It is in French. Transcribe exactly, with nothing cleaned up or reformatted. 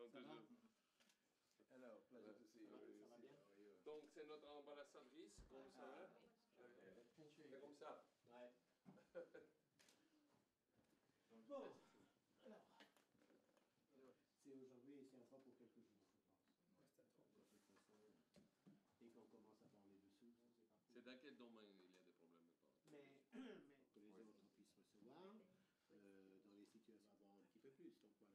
Ça toujours. va? Alors, pleasure to see you. Ça va, ça va bien? How are you? Donc, c'est notre ambassadrice, comme vous savez. C'est comme ça. Ouais. Bon, alors, c'est aujourd'hui et c'est encore pour quelques jours, je pense. De toute façon, dès qu'on commence à parler de sous, c'est pas cool. C'est dans quel domaine il y a des problèmes de parole? Mais, mais que les autres puissent recevoir, euh, dans les situations, avoir un petit peu plus. Donc moi,